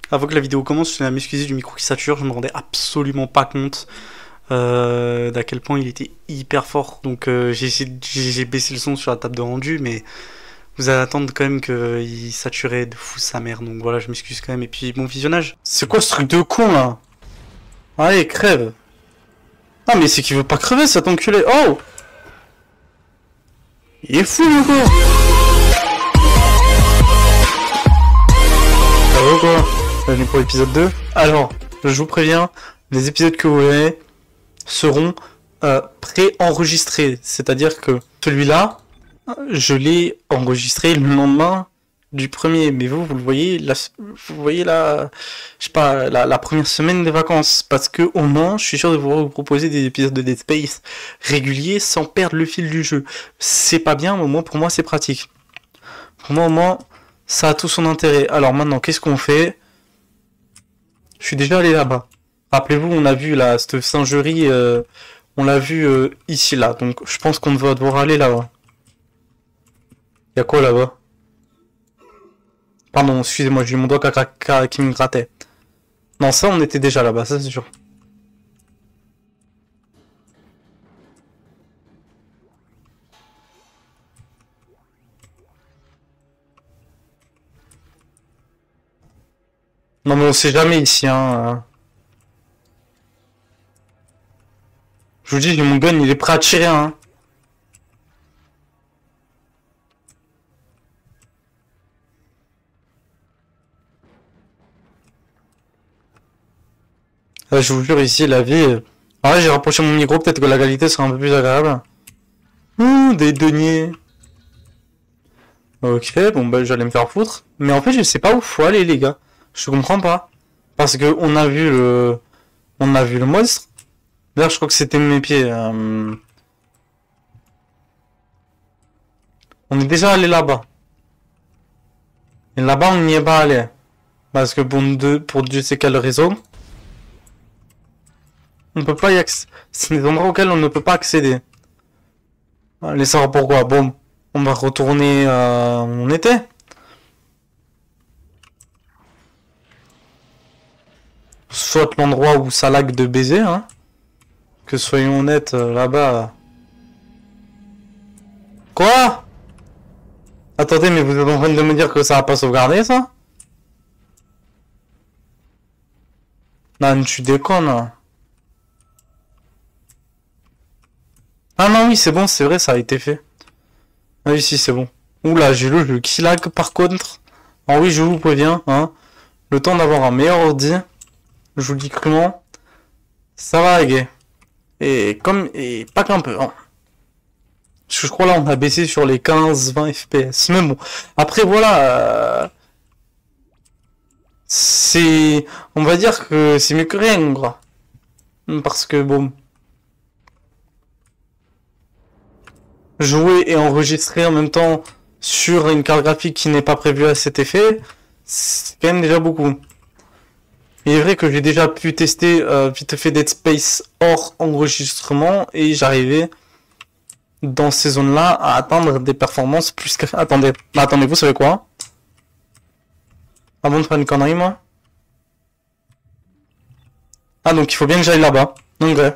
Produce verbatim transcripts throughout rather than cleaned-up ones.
Avant que la vidéo commence, je tenais à m'excuser du micro qui sature, je me rendais absolument pas compte euh, d'à quel point il était hyper fort. Donc euh, j'ai essayé- j'ai j'ai baissé le son sur la table de rendu, mais vous allez attendre quand même qu'il saturait de fou sa mère. Donc voilà, je m'excuse quand même. Et puis bon visionnage. C'est quoi ce truc de con là? Allez, crève. Ah mais c'est qu'il veut pas crever cet enculé. Oh! Il est fou le gars! Ça va quoi? Bienvenue pour l'épisode deux. Alors, je vous préviens, les épisodes que vous verrez seront euh, pré-enregistrés. C'est-à-dire que celui-là, je l'ai enregistré le lendemain du premier. Mais vous, vous le voyez, la, vous voyez la, je sais pas, la, la première semaine des vacances. Parce que au moins, je suis sûr de vous proposer des épisodes de Dead Space réguliers sans perdre le fil du jeu. C'est pas bien, mais au moins pour moi c'est pratique. Pour moi au moins, ça a tout son intérêt. Alors maintenant, qu'est-ce qu'on fait? Je suis déjà allé là-bas. Rappelez-vous, on a vu là, cette singerie, euh, on l'a vu euh, ici, là. Donc je pense qu'on va devoir aller là-bas. Y'a quoi là-bas? Pardon, excusez-moi, j'ai eu mon doigt qui me grattait. Non, ça, on était déjà là-bas, ça c'est sûr. Non mais on sait jamais ici, hein. Je vous dis, j'ai mon gun, il est prêt à tirer, hein. Là, je vous jure, ici, la vie... euh, Ah ouais, j'ai rapproché mon micro, peut-être que la qualité sera un peu plus agréable. Ouh, des deniers. Ok, bon bah j'allais me faire foutre. Mais en fait, je sais pas où faut aller, les gars. Je comprends pas. Parce que on a vu le... On a vu le monstre. D'ailleurs, je crois que c'était mes pieds. euh, On est déjà allé là-bas. Et là-bas, on n'y est pas allé. Parce que pour, deux... pour Dieu sait quelle raison, on peut pas y accéder. C'est des endroits auxquels on ne peut pas accéder. Allez savoir pourquoi. Bon, on va retourner euh, où on était. Soit l'endroit où ça lag de baiser, hein. Que soyons honnêtes, euh, là-bas... Quoi? Attendez, mais vous êtes en train de me dire que ça va pas sauvegarder, ça? Non, tu déconnes. Hein. Ah non, oui, c'est bon, c'est vrai, ça a été fait. Ah oui, si, c'est bon. Oula, j'ai le jeu qui lag, par contre. Alors oui, je vous préviens, hein. Le temps d'avoir un meilleur ordi, je vous le dis crûment, ça va laguer. Et comme... Et pas qu'un peu, hein. Parce que je crois là on a baissé sur les quinze vingt F P S. Mais bon, après voilà, euh, c'est, on va dire que c'est mieux que rien, quoi. Parce que bon, jouer et enregistrer en même temps sur une carte graphique qui n'est pas prévue à cet effet, c'est quand même déjà beaucoup. Il est vrai que j'ai déjà pu tester euh, vite fait Dead Space hors enregistrement et j'arrivais dans ces zones-là à atteindre des performances plus que... Attendez, bah, attendez, vous savez quoi? Avant de faire une connerie, moi. Ah, donc il faut bien que j'aille là-bas. Donc, ouais.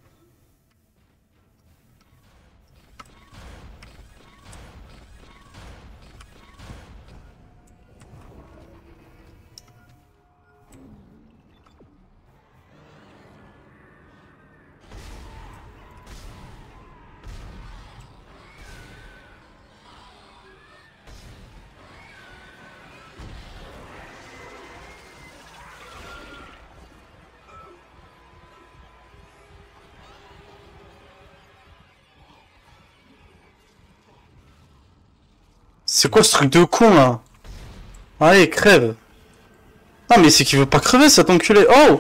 C'est quoi ce truc de con, là? Allez, crève. Ah, mais c'est qu'il veut pas crever, cet enculé. Oh!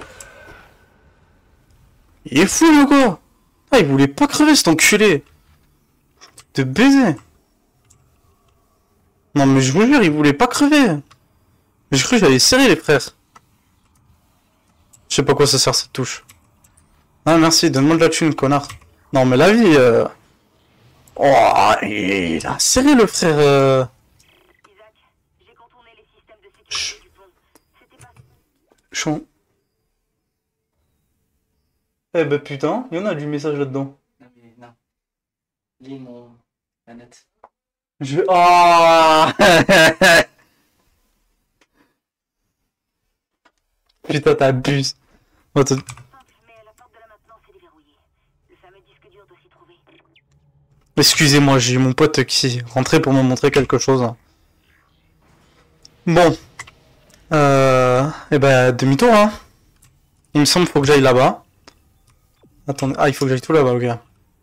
Il est fou, le gars. Ah, il voulait pas crever, cet enculé. De baiser. Non, mais je vous jure, il voulait pas crever. Mais je crois que j'allais serrer, les frères. Je sais pas quoi ça sert, cette touche. Ah, merci, donne-moi de la thune, connard. Non, mais la vie... Euh... Oh, il a serré, le frère... Euh... Isaac, j'ai contourné les systèmes de sécurité du pont. C'était pas... Je suis en- Eh ben putain, il y en a du message là-dedans. Non, mais non. Lis mon... la note. Je vais... Oh Putain, t'abuses. Attends. Mais la porte de la maintenance est déverrouillée. Le fameux disque dur doit s'y trouver. Excusez-moi, j'ai mon pote qui est rentré pour me montrer quelque chose. Bon. Euh... Eh ben, demi-tour, hein. Il me semble qu'il faut que j'aille là-bas. Attendez. Ah, il faut que j'aille tout là-bas, ok.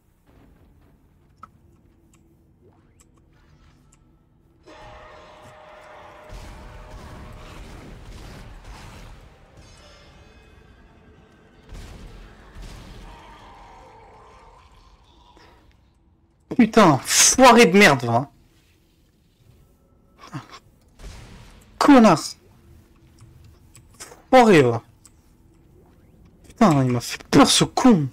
Putain, foiré de merde, va. Connard. Foiré, va. Putain, il m'a fait peur, ce con.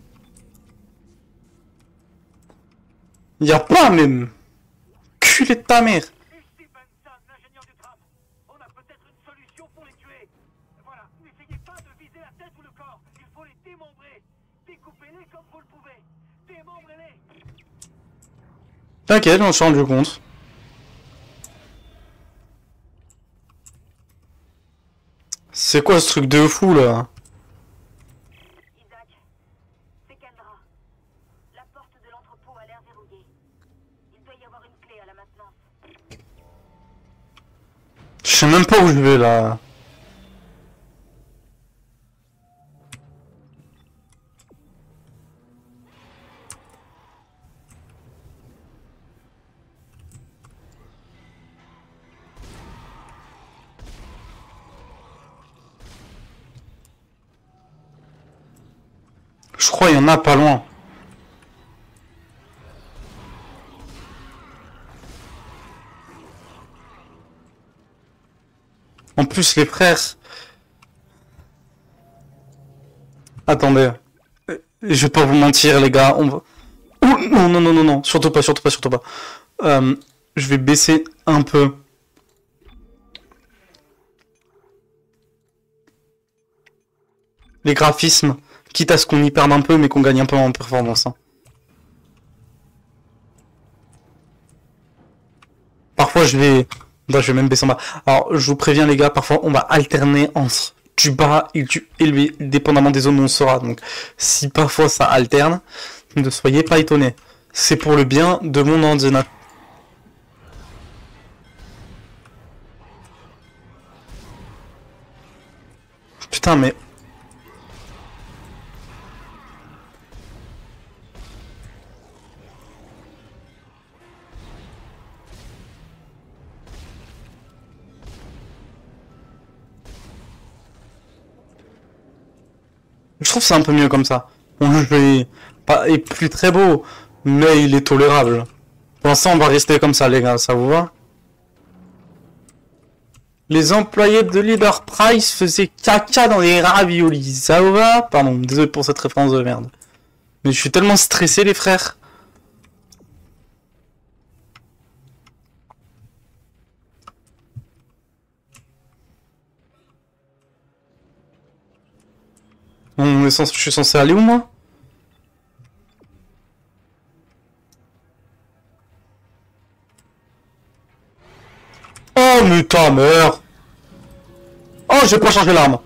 Y'a pas, même. Culé de ta mère. Ici Benson, l'ingénieur du tram. On a peut-être une solution pour les tuer. Voilà, n'essayez pas de viser la tête ou le corps. Il faut les démembrer. Découpez-les comme vous le pouvez. Démembrez-les. T'inquiète, on s'est rendu compte. C'est quoi ce truc de fou, là? Isaac, c'est Kendra. La porte de l'entrepôt a l'air verrouillée. Il doit y avoir une clé à la maintenance. Je sais même pas où je vais, là. Je crois qu'il y en a pas loin. En plus, les frères... Attendez. Je vais pas vous mentir, les gars. On va... Oh, non, non, non, non, non. Surtout pas, surtout pas, surtout pas. Euh, je vais baisser un peu. Les graphismes. Quitte à ce qu'on y perde un peu, mais qu'on gagne un peu en performance. Hein. Parfois, je vais... Non, je vais même baisser en bas. Alors, je vous préviens, les gars, parfois, on va alterner entre du bas et du élevé, dépendamment des zones où on sera. Donc, si parfois ça alterne, ne soyez pas étonnés. C'est pour le bien de mon ordinateur. Putain, mais... Je trouve que c'est un peu mieux comme ça. Mon jeu est, pas, est plus très beau, mais il est tolérable. Pour l'instant, on va rester comme ça, les gars, ça vous va? Les employés de Leader Price faisaient caca dans les raviolis, ça vous va? Pardon, désolé pour cette référence de merde. Mais je suis tellement stressé, les frères. On est censé, je suis censé aller où, moi? Oh, mais ta mère! Oh, j'ai pas changé l'arme!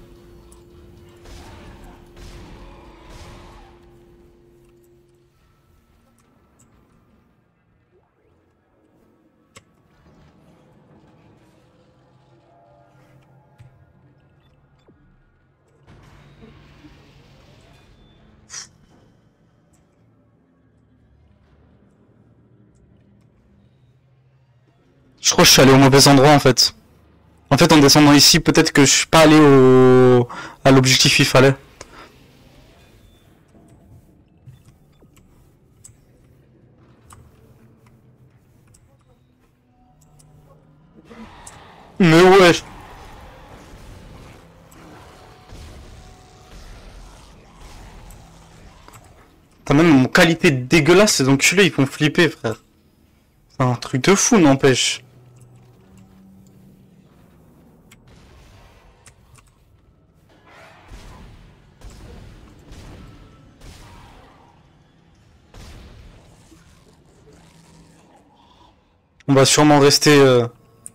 Je crois que je suis allé au mauvais endroit, en fait. En fait, en descendant ici, peut-être que je suis pas allé au... à l'objectif qu'il fallait. Mais ouais. T'as même mon qualité dégueulasse, ces enculés, ils font flipper, frère. C'est un truc de fou, n'empêche. On va sûrement rester... Euh...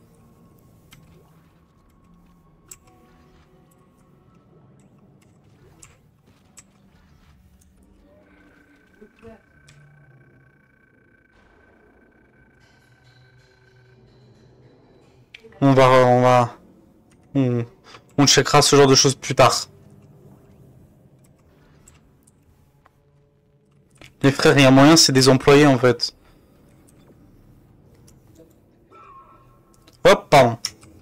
On va... On va... On, on checkera ce genre de choses plus tard. Les frères, il y a moyen, c'est des employés en fait. Hop, pardon.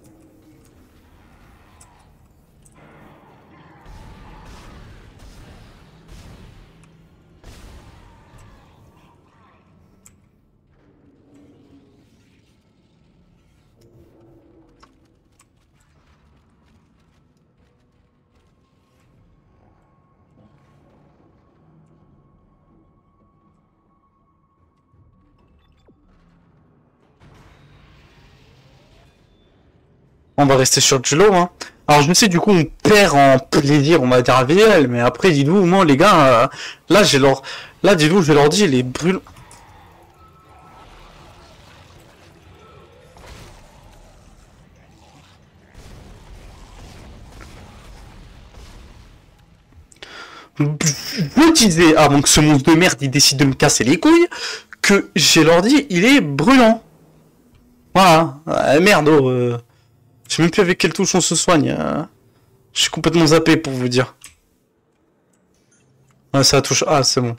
On va rester sur du lot, hein. Alors je sais, du coup on perd en plaisir, on va dire à V L, mais après dites-vous, moi les gars, euh, là j'ai leur... Là dites-vous, je leur dis, les brûle... Je disais, avant que ce monstre de merde il décide de me casser les couilles, que j'ai leur dit, il est brûlant. Voilà, euh, merde, oh, euh... je sais même plus avec quelle touche on se soigne. Euh... Je suis complètement zappé pour vous dire. Ouais, ça touche. Ah, c'est bon.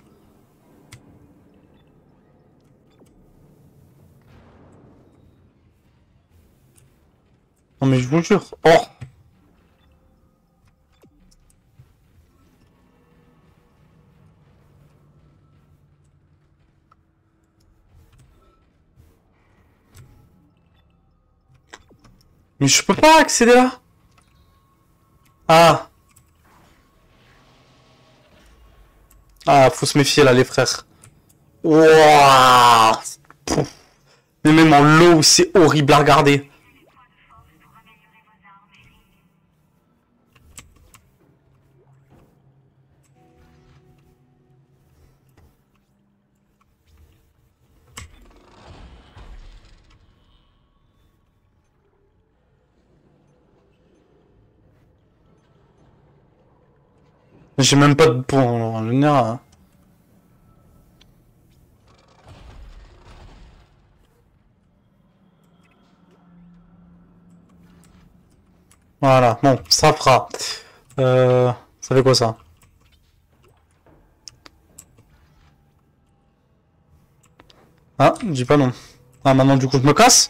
Non, mais je vous jure. Oh! Mais je peux pas accéder là? Ah! Ah, faut se méfier là, les frères. Wouah! Mais même en low, c'est horrible à regarder. J'ai même pas de points, alors, je veux dire, hein. Voilà, bon, ça fera. Euh, ça fait quoi ça? Ah, dis pas non. Ah, maintenant du coup je me casse?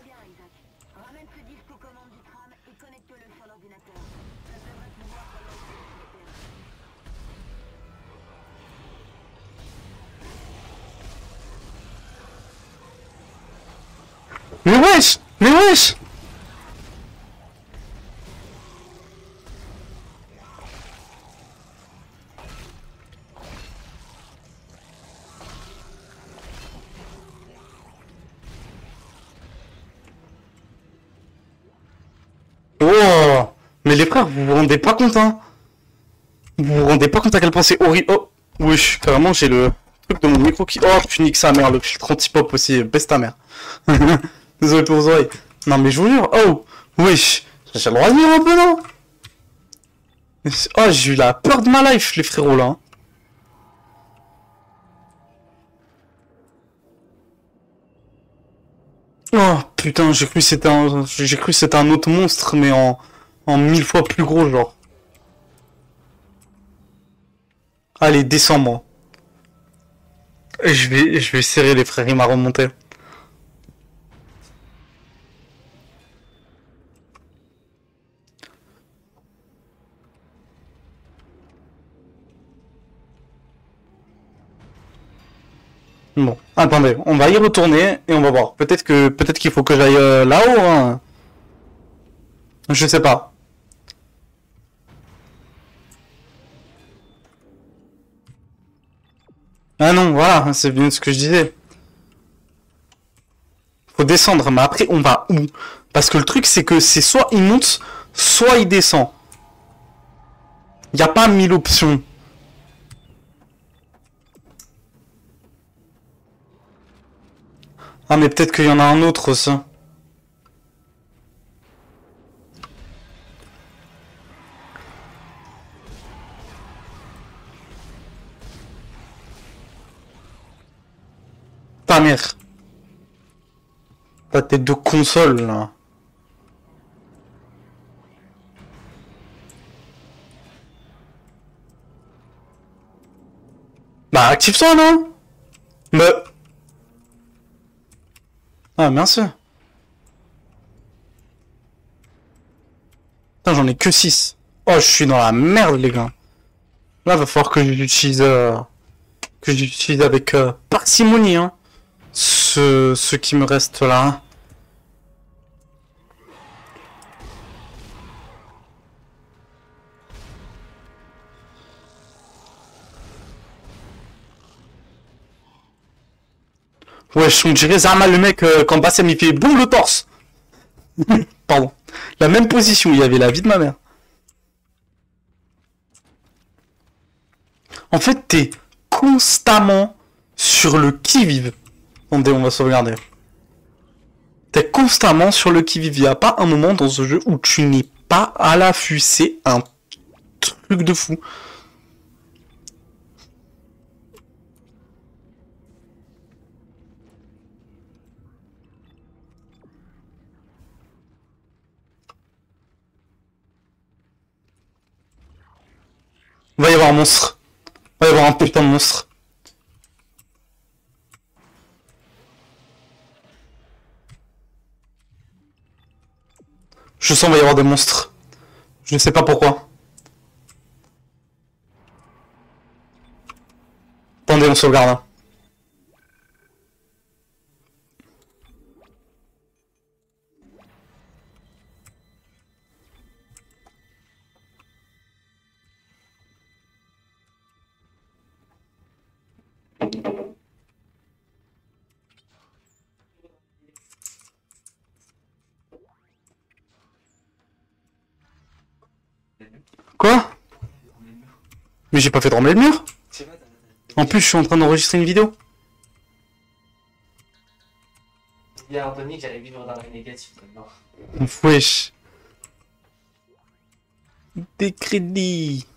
Mais wesh! Mais wesh! Oh! Mais les frères, vous vous rendez pas compte, hein? Vous vous rendez pas compte à quel point c'est horrible. Oh! Wesh, carrément j'ai le truc de mon micro qui... Oh, tu niques sa mère, le filtre anti-pop aussi, baisse ta mère. Désolé pour vos oreilles. Non mais je vous jure, oh! Wesh! J'ai le droit de dire un peu, non? Oh, j'ai eu la peur de ma life, les frérots, là. Hein. Oh, putain, j'ai cru que c'était un... J'ai cru que c'était un autre monstre, mais en... En mille fois plus gros, genre. Allez, descends-moi. Je vais... Je vais serrer les frères, il m'a remonté. Bon, attendez, on va y retourner et on va voir. Peut-être que peut-être qu'il faut que j'aille euh, là-haut. Hein. Je sais pas. Ah non, voilà, c'est bien ce que je disais. Faut descendre, mais après on va où? Parce que le truc c'est que c'est soit il monte, soit il descend. Il n'y a pas mille options. Ah, mais peut-être qu'il y en a un autre aussi. Ta mère. Ta tête de console, là. Bah, active-toi, non? Mais... Ah, merci. Putain, j'en ai que six. Oh, je suis dans la merde, les gars. Là, va falloir que j'utilise... Euh... Que j'utilise avec euh, parcimonie, hein. Ce... ce qui me reste là. Ouais, on dirait Zarma, le mec, euh, quand Bassem il fait boum le torse. Pardon. La même position, il y avait la vie de ma mère. En fait, t'es constamment sur le qui-vive. Attendez, on va sauvegarder. T'es constamment sur le qui-vive. Il n'y a pas un moment dans ce jeu où tu n'es pas à l'affût. C'est un truc de fou. Il va y avoir un monstre. Il va y avoir un putain de monstre. Je sens qu'il va y avoir des monstres. Je ne sais pas pourquoi. Attendez, on sauvegarde. Quoi? Mais j'ai pas fait trembler le mur. En plus, je suis en train d'enregistrer une vidéo. Il a Anthony que j'allais vivre dans la négative maintenant. Wesh. Des crédits.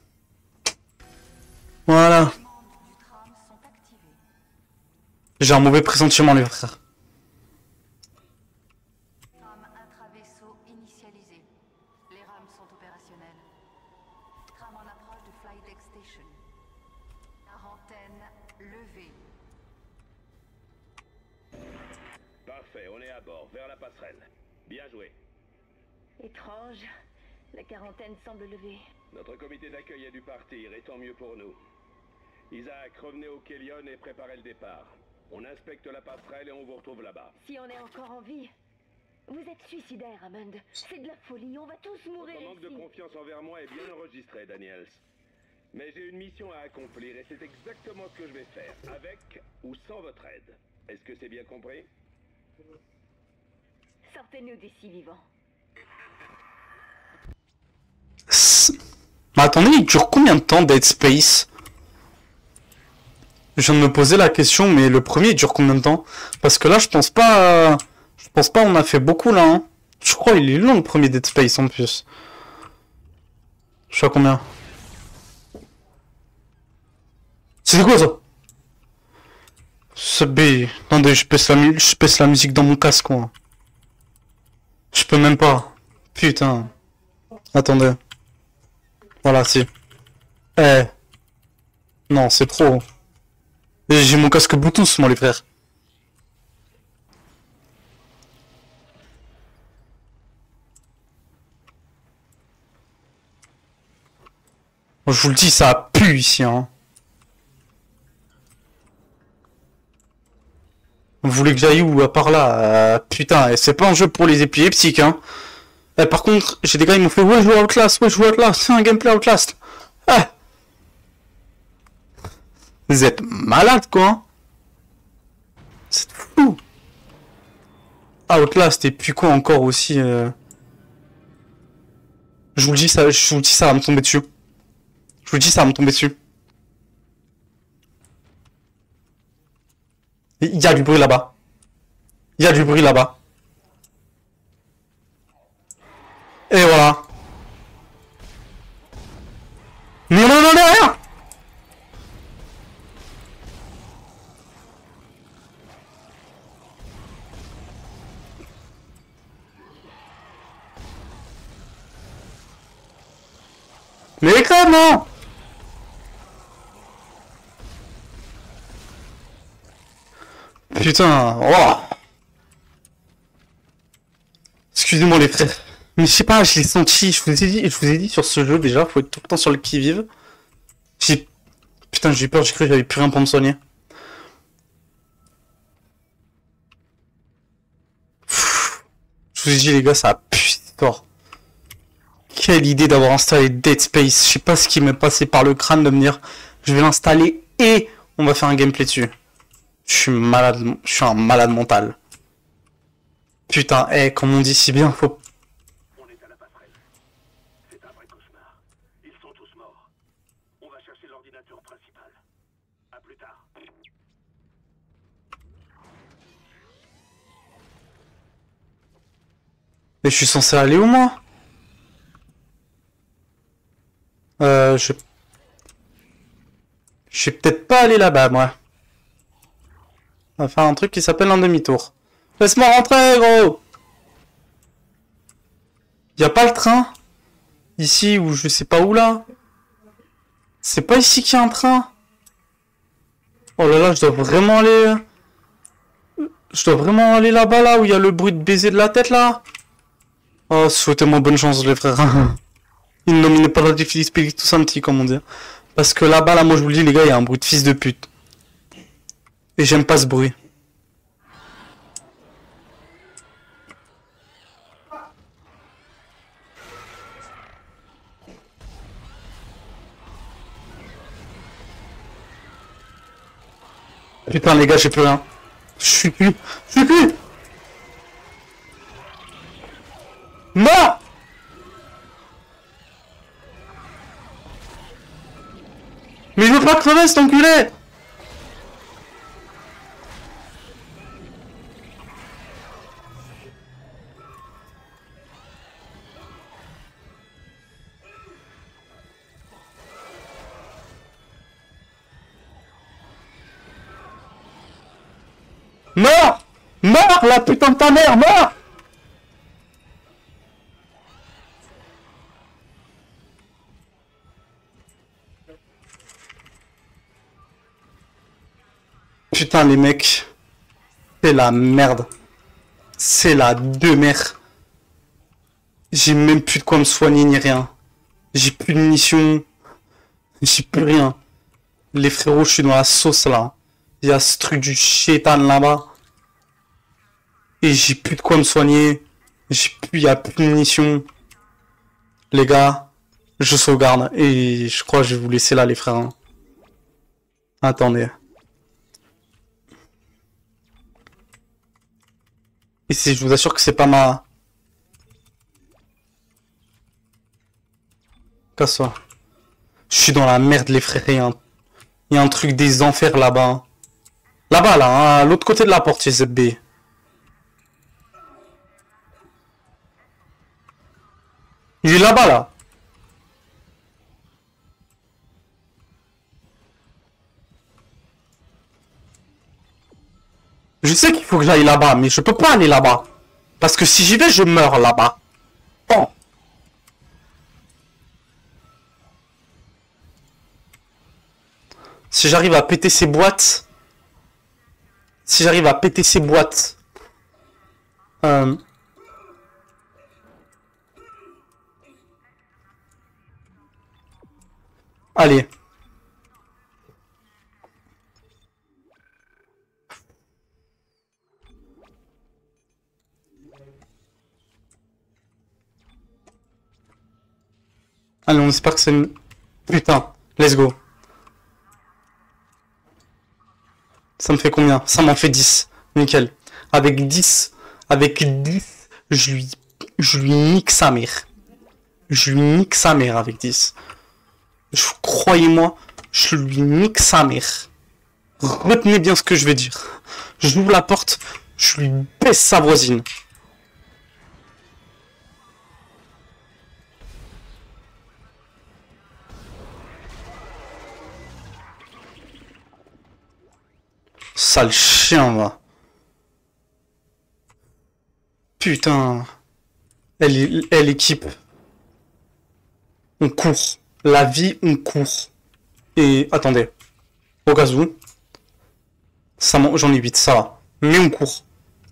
Voilà. J'ai un mauvais pressentiment, les frères. Trame intravaisseau initialisé. Les rames sont opérationnelles. Trame en approche de Flydeck Station. Quarantaine levée. Parfait, on est à bord, vers la passerelle. Bien joué. Étrange. La quarantaine semble levée. Notre comité d'accueil a dû partir, et tant mieux pour nous. Isaac, revenez au Kélion et préparez le départ. On inspecte la passerelle et on vous retrouve là-bas. Si on est encore en vie. Vous êtes suicidaire, Hammond. C'est de la folie, on va tous mourir Votre manque de ici. confiance envers moi est bien enregistré, Daniels. Mais j'ai une mission à accomplir et c'est exactement ce que je vais faire, avec ou sans votre aide. Est-ce que c'est bien compris? Sortez-nous d'ici vivants. Mais attendez, il dure combien de temps Dead Space? Je viens de me poser la question, mais le premier il dure combien de temps? Parce que là, je pense pas... Je pense pas on a fait beaucoup là. Hein. Je crois il est long le premier Dead Space en plus. Je sais pas combien. C'est quoi ça? Ce B. Attendez, je pèse, la je pèse la musique dans mon casque, quoi. Je peux même pas. Putain. Attendez. Voilà, si. Eh. Non, c'est trop. J'ai mon casque Bluetooth, moi, les frères. Je vous le dis, ça pue ici, hein. Vous voulez que j'aille où à part là? euh, Putain, c'est pas un jeu pour les épileptiques, hein. Eh, par contre, j'ai des gars, ils m'ont fait ouais, je joue à Outlast, ouais, je joue à Outlast, c'est un gameplay Outlast. Ah. Vous êtes malade, quoi. Hein. C'est fou. Outlast, et puis quoi encore aussi euh... Je vous le dis, ça, je vous le dis, ça va me tomber dessus. Je vous le dis, ça va me tomber dessus. Il y a du bruit là-bas. Il y a du bruit là-bas. Et voilà. Non, non, non, derrière! Mais comment? Putain, oh. Excusez-moi les frères. Mais je sais pas, je l'ai senti, je vous ai dit, je vous ai dit sur ce jeu déjà, faut être tout le temps sur le qui-vive. J'ai... Putain, j'ai eu peur, j'ai cru que j'avais plus rien pour me soigner. Pfff. Je vous ai dit les gars, ça a pu fort. Quelle idée d'avoir installé Dead Space. Je sais pas ce qui m'est passé par le crâne de me dire, je vais l'installer et on va faire un gameplay dessus. Je suis malade, je suis un malade mental. Putain, eh, hey, comme on dit si bien, faut... On est à la passerelle. C'est un vrai cauchemar. Ils sont tous morts. On va chercher l'ordinateur principal. À plus tard. Mais je suis censé aller où, moi? Euh, je... Je vais peut-être pas aller là-bas, moi. On va faire un truc qui s'appelle un demi-tour. Laisse-moi rentrer, gros! Y a pas le train? Ici, ou je sais pas où, là? C'est pas ici qu'il y a un train? Oh là là, je dois vraiment aller... Je dois vraiment aller là-bas, là, où il y a le bruit de baiser de la tête, là? Oh, souhaitez-moi bonne chance, les frères. Il nominait pas la difficulté Spiritus Santi, comme on dit. Parce que là-bas, là, moi, je vous le dis, les gars, il y a un bruit de fils de pute. Et j'aime pas ce bruit. Putain, les gars, j'ai plus rien. Je suis plus. Je suis plus. Mort! Mais je veux pas crever, cet enculé! Meurs! Meurs, la putain de ta mère, meurs! Putain, les mecs, c'est la merde. C'est la deux-mère. J'ai même plus de quoi me soigner ni rien. J'ai plus de munitions. J'ai plus rien. Les frérots, je suis dans la sauce là. Il y a ce truc du chétan là-bas. Et j'ai plus de quoi me soigner. J'ai plus, il y a plus de munitions. Les gars, je sauvegarde. Et je crois que je vais vous laisser là, les frères. Attendez. Et si je vous assure que c'est pas ma... Casse-toi. Je suis dans la merde, les frères. Il y a un, il y a un truc des enfers là-bas. Là-bas, là, hein, à l'autre côté de la porte, chez Z B. Il est là-bas, là. Je sais qu'il faut que j'aille là-bas, mais je peux pas aller là-bas. Parce que si j'y vais, je meurs là-bas. Bon. Si j'arrive à péter ces boîtes... Si j'arrive à péter ces boîtes... Euh... Allez. Allez, on espère que c'est... Putain, let's go. Ça me fait combien? Ça m'en fait dix. Nickel. Avec dix, avec dix, je lui, je lui nique sa mère. Je lui nique sa mère avec dix. Je, croyez-moi, je lui nique sa mère. Retenez bien ce que je vais dire. J'ouvre la porte, Je lui baisse sa voisine. Sale chien, va. Putain. Elle, elle équipe. On court. La vie, on court. Et attendez. Au cas où. Ça, j'en ai huit, ça va. Mais on court.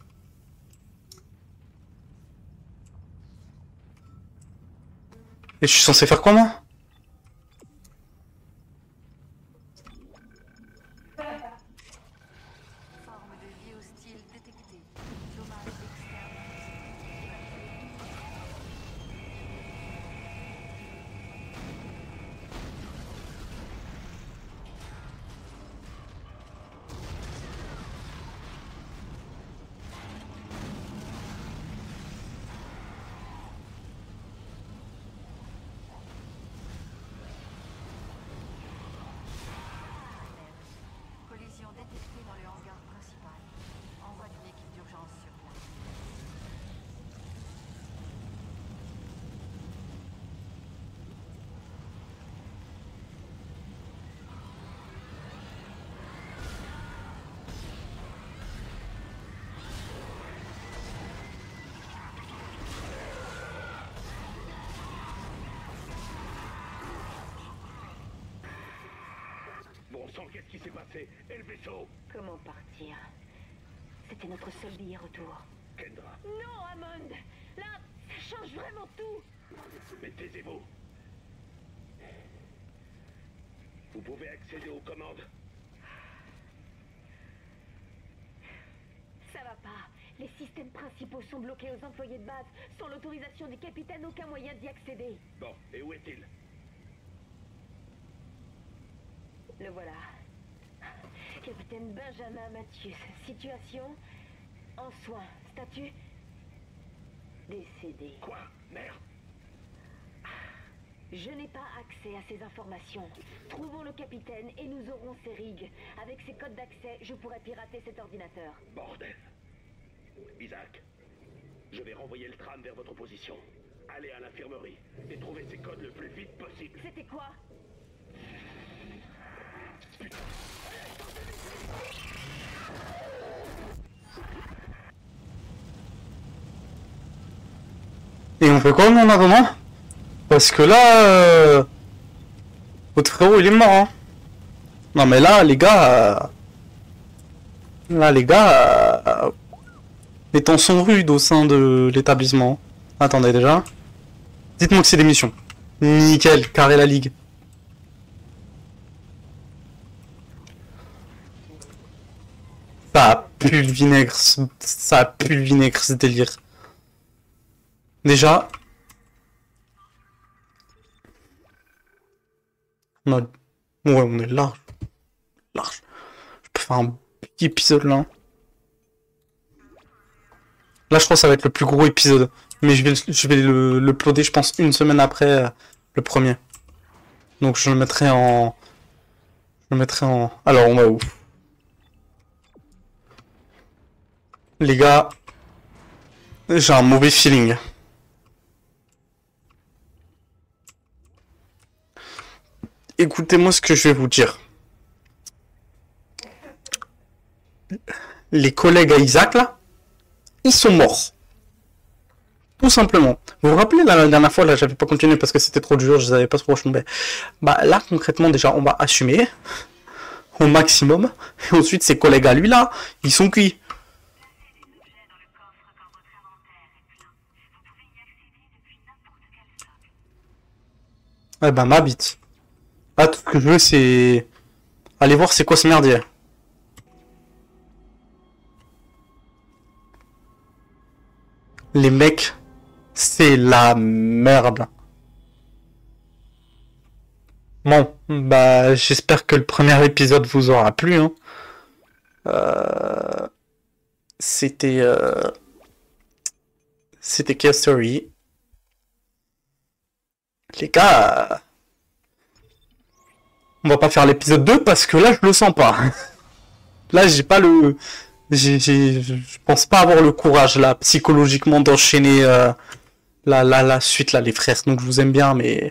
Et je suis censé faire quoi, moi? Forme de vie hostile détectée. Dommage externe. Collision détectée dans le hangar principal. Envoi d'une équipe d'urgence sur place. Bon sang, qu'est-ce qui s'est passé? Et le vaisseau? Comment partir? C'était notre seul billet retour. Kendra, Non, Hammond! Là, ça change vraiment tout! mais taisez-vous. Vous pouvez accéder aux commandes. Ça va pas. Les systèmes principaux sont bloqués aux employés de base. Sans l'autorisation du capitaine, aucun moyen d'y accéder. Bon, et où est-il? Le voilà. Capitaine Benjamin Mathius. Situation en soins. Statut décédé. Quoi? Merde. Je n'ai pas accès à ces informations. Trouvons le capitaine et nous aurons ses rigs. Avec ses codes d'accès, je pourrai pirater cet ordinateur. Bordel. Isaac, je vais renvoyer le tram vers votre position. Allez à l'infirmerie et trouvez ces codes le plus vite possible. C'était quoi? Et on fait quoi, nous, en attendant? Parce que là... Euh... Votre frérot, il est mort, hein. Non, mais là, les gars... euh, Là, les gars... euh, Les temps sont rudes au sein de l'établissement. Attendez, déjà. Dites-moi que c'est des missions. Nickel, carré la ligue. Ça a pu le vinaigre, ce- ça a pu le vinaigre, ce délire. Déjà... On a... Ouais, on est large. Large. Je peux faire un petit épisode là. Là, je crois que ça va être le plus gros épisode. Mais je vais, le- je vais le, le uploader, je pense, une semaine après euh, le premier. Donc je le mettrai en... Je le mettrai en... Alors, on va où? Les gars, j'ai un mauvais feeling. Écoutez-moi ce que je vais vous dire. Les collègues à Isaac, là, ils sont morts. Tout simplement. Vous vous rappelez, là, la dernière fois, là, j'avais pas continué parce que c'était trop dur, je savais pas trop où je tombais. Bah, là, concrètement, déjà, on va assumer au maximum. Et ensuite, ces collègues à lui, là, ils sont cuits. Eh ben, ma bite. Ah, tout ce que je veux, c'est... Aller voir c'est quoi ce merdier. Les mecs, c'est la merde. Bon, bah, j'espère que le premier épisode vous aura plu, hein. Euh... C'était... Euh... C'était Chaos Story. Les gars... euh, On va pas faire l'épisode deux parce que là, je le sens pas. Là, j'ai pas le... j'ai, j'ai, je pense pas avoir le courage, là, psychologiquement, d'enchaîner euh, la, la, la suite, là, les frères. Donc, je vous aime bien, mais...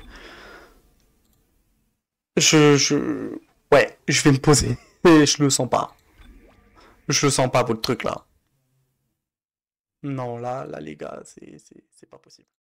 Je, je... Ouais, je vais me poser. Et je le sens pas. Je le sens pas, votre truc, là. Non, là, là, les gars, c'est, c'est, c'est pas possible.